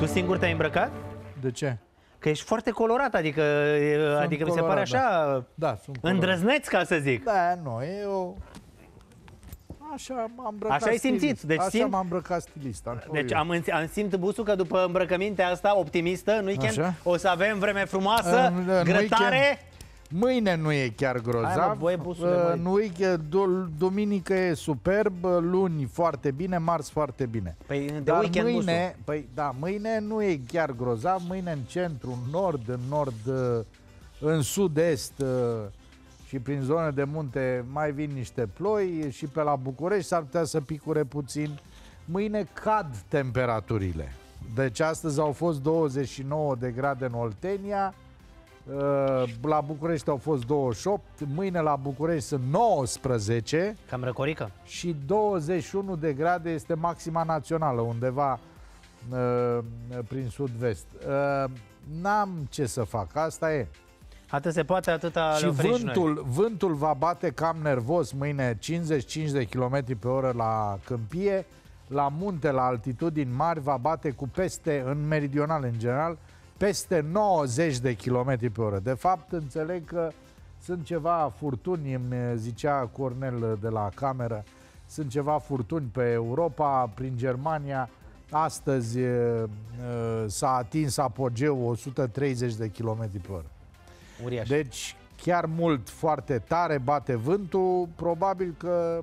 Tu singur te-ai îmbrăcat? De ce? Că ești foarte colorat, adică mi se pare așa sunt îndrăzneț, ca să zic. Da, nu, eu... Așa m-am îmbrăcat. Așa ai simțit. Deci așa m-am îmbrăcat stilist. Deci am simt, Busu, că după îmbrăcămintea asta optimistă, în weekend, așa? O să avem vreme frumoasă, grătare. Mâine nu e chiar grozav. În weekend, duminică e superb, luni foarte bine, marți foarte bine. Păi de Dar weekend, mâine, mâine nu e chiar grozav, mâine în centru, în nord, în sud-est și prin zone de munte mai vin niște ploi și pe la București s-ar putea să picure puțin. Mâine cad temperaturile. Deci astăzi au fost 29 de grade în Oltenia, la București au fost 28, mâine la București sunt 19. Cam răcorică. Și 21 de grade este maxima națională, undeva prin sud-vest. N-am ce să fac, asta e. Atât se poate, atâta și vântul va bate cam nervos mâine, 55 de km pe oră la câmpie, la munte, la altitudini mari, va bate cu peste, în meridional în general, peste 90 de km pe oră. De fapt, înțeleg că sunt ceva furtuni, îmi zicea Cornel de la cameră, sunt ceva furtuni pe Europa, prin Germania. Astăzi s-a atins apogeu 130 de km pe oră. Uriaș. Deci chiar mult, foarte tare bate vântul, probabil că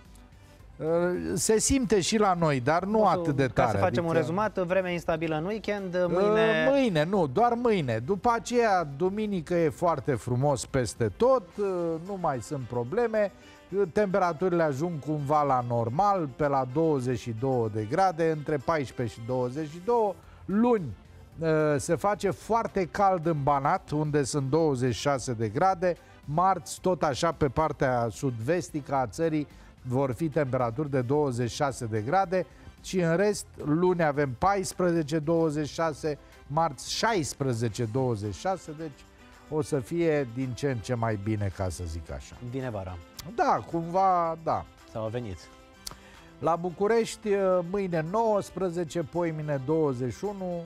se simte și la noi, dar nu atât de tare. Ca să facem un rezumat, vreme instabilă în weekend, mâine... Mâine, nu, doar mâine. După aceea, duminică e foarte frumos peste tot, nu mai sunt probleme, temperaturile ajung cumva la normal, pe la 22 de grade, între 14 și 22. Luni se face foarte cald în Banat, unde sunt 26 de grade. Marți, tot așa, pe partea sud-vestică a țării, vor fi temperaturi de 26 de grade și în rest, luni avem 14-26, marți 16-26, deci o să fie din ce în ce mai bine, ca să zic așa. Vine vara. Da, cumva, da. Sau a venit. La București, mâine 19, poimine 21,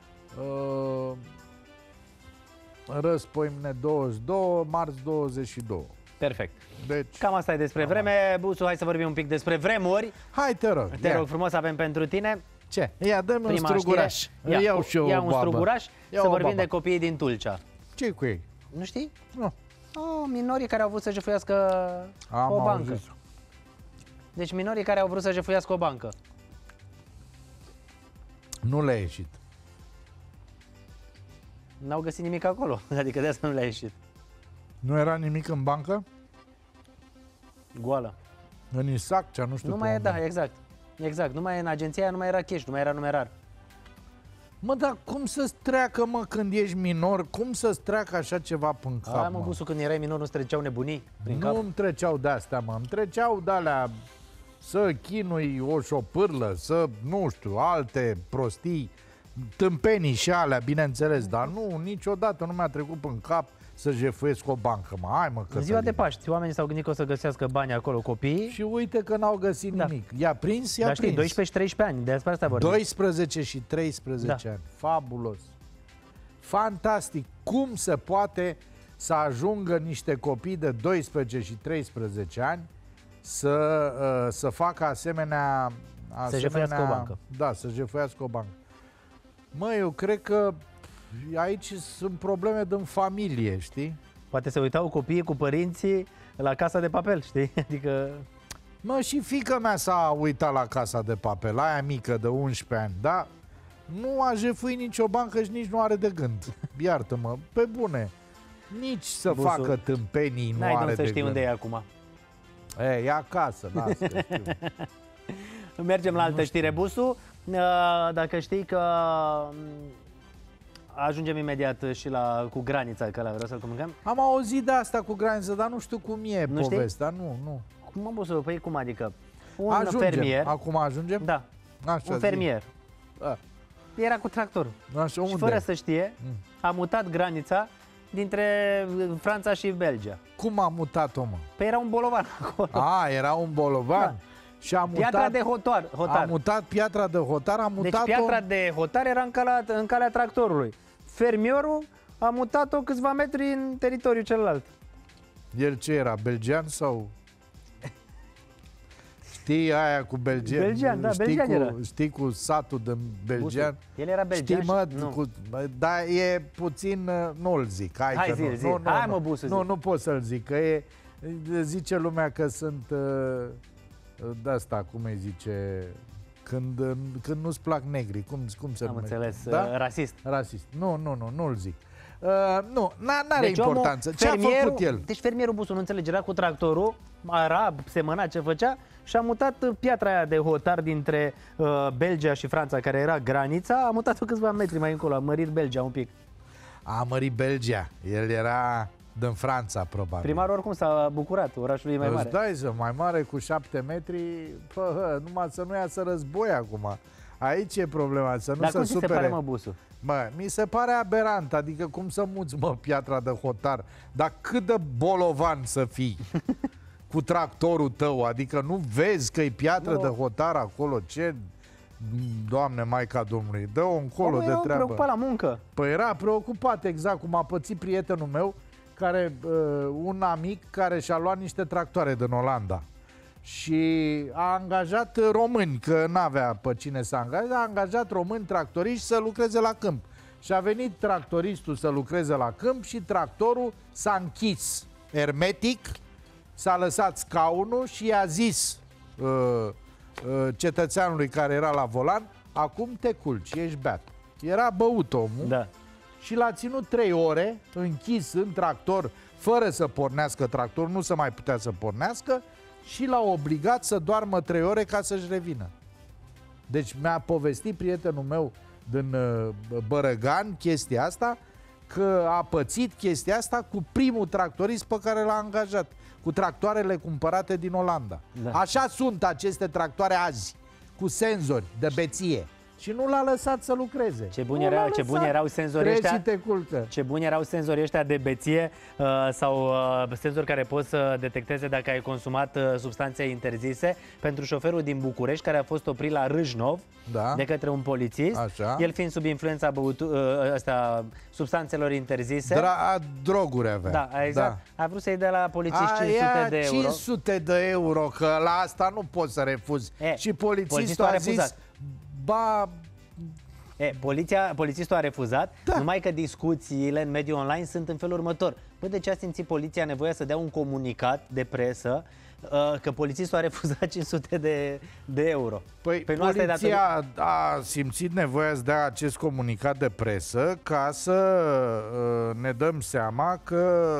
răspoimine 22, marți 22. Perfect. Deci, cam asta e despre vreme. Busu, hai să vorbim un pic despre vremuri. Hai, te rog. Te rog frumos, avem pentru tine. Ce? Ia, dă-mi un struguraș. Iau și eu o babă. Un struguraș să vorbim de copiii din Tulcea. Ce cu ei? Nu știi? Nu. Minorii care au vrut să jefuiască o bancă. Auzit. Deci minorii care au vrut să jefuiască o bancă. Nu le-a ieșit. N-au găsit nimic acolo, adică de asta nu le-a ieșit. Nu era nimic în bancă? Goală. În Isaccea, nu știu. Nu mai e, da, exact. Exact, nu mai e în agenția aia, nu mai era cash, nu mai era numerar. Mă, dar cum să-ți treacă, mă, când ești minor? Cum să-ți treacă așa ceva până cap, Hai, mă, Busu, când erai minor nu-ți treceau nebunii prin cap? Nu îmi treceau de-astea, mă. Îmi treceau de-alea să chinui o șopârlă, să, nu știu, alte prostii, tâmpenii și alea, bineînțeles, dar nu, niciodată nu mi-a trecut până cap să jefuiesc o bancă, mă. Hai, mă, în ziua de Paști, oamenii s-au gândit că o să găsească bani acolo, copiii. Și uite că n-au găsit nimic. I-a prins, i-a prins. 12 și 13 ani, despre asta vorbim. 12 și 13 ani. Fabulos. Fantastic. Cum se poate să ajungă niște copii de 12 și 13 ani să facă asemenea... Să jefuiască o bancă. Da, să jefuiască o bancă. Mă, eu cred că aici sunt probleme din familie, știi? Poate se uitau copiii cu părinții la Casa de Papel, știi? Adică... Mă, și fiica mea s-a uitat la Casa de Papel, aia mică de 11 ani, dar nu a jefuit nicio bancă și nici nu are de gând. Iartă-mă, pe bune. Nici să facă tâmpenii nu are de gând. N-ai să știi unde e acum. E acasă, lasă că știu. Mergem la altă știre, Busu. Dacă știi că ajungem imediat și cu granița, că la vreau să-l comunicăm. Am auzit de asta cu granița, dar nu știu cum e povestea. Nu. Cum, mă, Busu? Păi cum adică? Fermier. Acum ajungem? Da. Așa, un fermier. Era cu tractorul. Așa, și unde? fără să știe, a mutat granița dintre Franța și Belgia. Cum a mutat-o, mă? Păi era un bolovan acolo. Era un bolovan? Da. și a mutat... Piatra de hotar. A mutat piatra de hotar, a mutat-o... Deci piatra de hotar era în calea tractorului. Fermierul a mutat-o câțiva metri în teritoriul celălalt. El ce era, belgian sau... Știi aia cu belgian? Belgian, da, belgian era. Știi cu satul de belgian? Busu. El era belgian. Știi, mă, nu. dar e puțin, nu-l zic. Hai zi. Hai mă, Busu, nu, nu pot să-l zic, că e, zice lumea că sunt de-asta, cum îi zice, când nu-ți plac negri, cum se numește? Am înțeles, da? rasist. Rasist. Nu-l zic. Nu, n-are deci importanță. Ce a făcut el? Deci fermierul Busu nu înțelege, era cu tractorul, semăna ce făcea și a mutat piatra aia de hotar dintre Belgia și Franța, care era granița, a mutat-o câțiva metri mai încolo, a mărit Belgia un pic. A mărit Belgia. El era din Franța, probabil. Primarul oricum s-a bucurat, orașul e mai mare. Îți mai mare cu 7 metri, numai să nu iasă război acum. Aici e problema, să nu Dar se cum supere. se pare, mă, Busu? Bă, mi se pare aberant, adică cum să muți, mă, piatra de hotar, dar cât de bolovan să fii cu tractorul tău, adică nu vezi că e piatră de hotar acolo, ce... Doamne, Maica Domnului, dă-o încolo de treabă. Era preocupat la muncă. Păi era preocupat, exact cum a pățit prietenul meu, care, un amic care și-a luat niște tractoare din Olanda și a angajat români, că n-avea pe cine să angajeze, a angajat români tractoriști să lucreze la câmp. Și a venit tractoristul să lucreze la câmp și tractorul s-a închis hermetic, s-a lăsat scaunul și i-a zis cetățeanului care era la volan: acum te culci, ești beat. Era băut omul, da. Și l-a ținut 3 ore închis în tractor, fără să pornească tractorul, nu se mai putea să pornească, și l-a obligat să doarmă 3 ore ca să-și revină. Deci mi-a povestit prietenul meu din Bărăgan chestia asta, că a pățit chestia asta cu primul tractorist pe care l-a angajat, cu tractoarele cumpărate din Olanda. Da. Așa sunt aceste tractoare azi, cu senzori de beție. Și nu l-a lăsat să lucreze. Ce buni erau senzorii ăștia. Ce buni erau senzorii ăștia de beție sau senzori care pot să detecteze dacă ai consumat substanțe interzise. Pentru șoferul din București, care a fost oprit la Râșnov, da, de către un polițist. Așa. El fiind sub influența substanțelor interzise. Droguri avea. Da, exact. Da. A vrut să-i dea la polițist 500 de euro. 500 de euro, că la asta nu poți să refuzi. Și polițistul a zis... Ba... Polițistul a refuzat, da, numai că discuțiile în mediul online sunt în felul următor. Păi de ce a simțit poliția nevoia să dea un comunicat de presă că polițistul a refuzat 500 de euro? Păi poliția a simțit nevoia să dea acest comunicat de presă ca să ne dăm seama că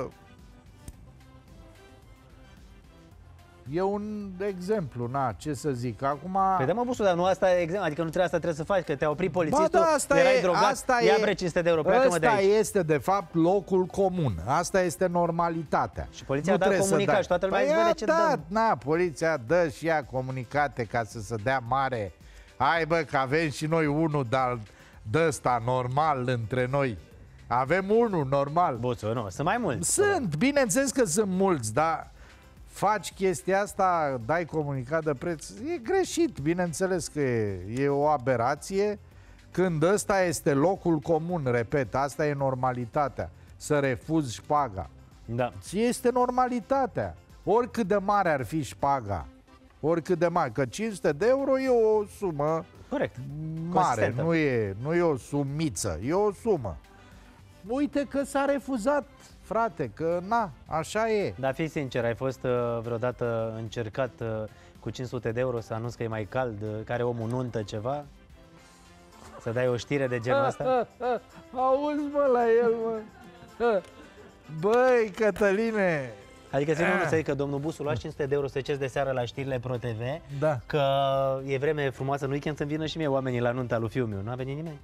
e un exemplu, ce să zic. Acum... Păi da, mă, Busu, dar nu asta e exemplu, adică nu trebuie asta trebuie să faci, că te-a oprit polițistul, erai drogat, ia bre 500 de euro, pleacă-mă de aici. Asta este, de fapt, locul comun. Asta este normalitatea. Și poliția a dat comunicat și toată lumea izbele ce dăm. Poliția dă și ea comunicate ca să se dea mare. Hai, bă, că avem și noi unul de ăsta normal între noi. Avem unul normal. Busu, nu, sunt mai mulți. Sunt, bineînțeles că sunt mulți, dar... faci chestia asta, dai comunicat de preț, e greșit, bineînțeles că e o aberație, când ăsta este locul comun, repet, asta e normalitatea, să refuzi șpaga. Da. Este normalitatea, oricât de mare ar fi șpaga, oricât de mare, că 500 de euro e o sumă, corect, mare, nu e o sumiță, e o sumă. Uite că s-a refuzat, frate, că așa e. Dar fii sincer, ai fost vreodată încercat cu 500 de euro să anunți că e mai cald, că are omul nuntă ceva? Să dai o știre de genul ăsta? Auzi, mă, la el, mă. Băi, Cătăline. Adică să zic că domnul Busu lua 500 de euro să cezi de seară la știrile Pro TV, da, că e vreme frumoasă în weekend să-mi vină și mie oamenii la nunta lui fiul meu. Nu a venit nimeni?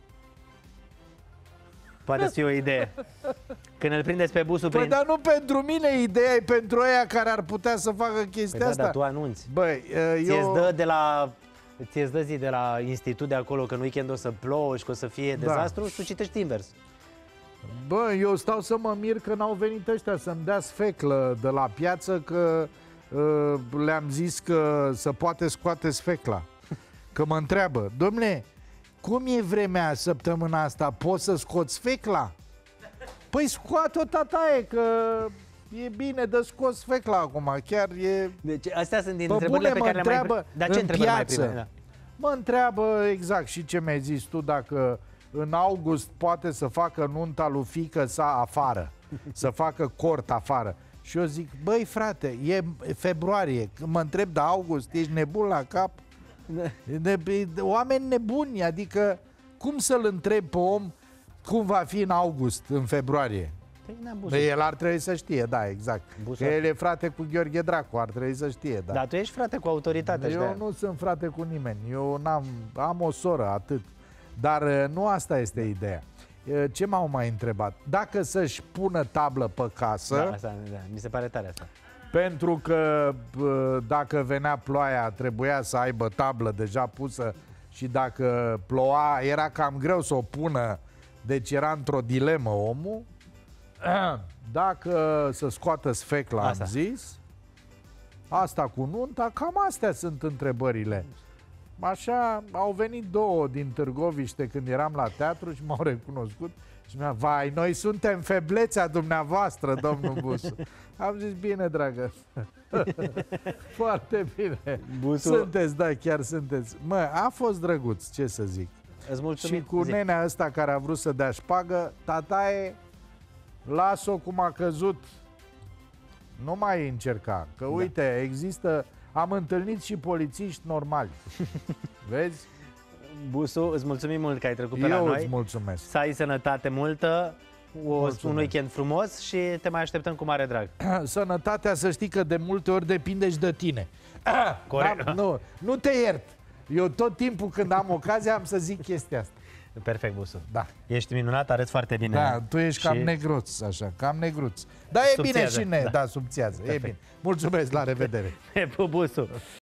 Poate să fie o idee. Când îl prindeți pe Busu prin... dar nu pentru mine, ideea e pentru aia care ar putea să facă chestia asta. Da, tu anunți. Băi, ți-ți dă zi de la institut de acolo că în weekend o să plouă și că o să fie dezastru și tu citești invers. Bă, eu stau să mă mir că n-au venit ăștia să-mi dea sfeclă de la piață, că le-am zis că se poate scoate sfecla. Că mă întreabă, dom'le, cum e vremea săptămâna asta? Poți să scoți sfecla? Păi scoate-o, tataie, că e bine de scos sfecla acum. Chiar e... Deci astea sunt din întrebările pe care le-am mai... Dar ce întrebări mai prime? Da. Mă întreabă exact și ce mi-ai zis tu, dacă în august poate să facă nunta lui fiică sa afară, să facă cort afară. Și eu zic, băi frate, e februarie, mă întreb de august, ești nebun la cap? Oameni nebuni, adică cum să-l întreb pe om cum va fi în august, în februarie? El ar trebui să știe, da, exact. Că el e frate cu Gheorghe Dracu, ar trebui să știe, da. Dar tu ești frate cu autoritatea. Eu nu sunt frate cu nimeni, eu am o soră, atât. Dar nu asta este ideea. Ce m-au mai întrebat? Dacă să-și pună tablă pe casă... Da, asta, da, mi se pare tare asta. Pentru că dacă venea ploaia, trebuia să aibă tablă deja pusă și dacă ploua, era cam greu să o pună, deci era într-o dilemă omul. Dacă să scoată sfecla, am zis, asta cu nunta, cam astea sunt întrebările. Așa, au venit două din Târgoviște când eram la teatru și m-au recunoscut și mi-a vai, noi suntem feblețea dumneavoastră, domnul Busu. Am zis, bine, dragă. Foarte bine. Busu... Sunteți, da, chiar sunteți. Mă, a fost drăguț, ce să zic. Și cu nenea ăsta care a vrut să dea șpagă, tataie, las-o cum a căzut. Nu mai încerca. Că uite, există... Am întâlnit și polițiști normali. Vezi? Busu, îți mulțumim mult că ai trecut pe la noi. Eu îți mulțumesc. Să ai sănătate multă, un weekend frumos și te mai așteptăm cu mare drag. Sănătatea, să știi că de multe ori depinde și de tine. Corect. Nu te iert. Eu tot timpul când am ocazia am să zic chestia asta. Perfect, Busu. Da. Ești minunat, arăți foarte bine. Da, tu ești cam negruț, așa, cam negruț. Dar e bine și subțiază. E bine. Mulțumesc, la revedere. Pe Busu.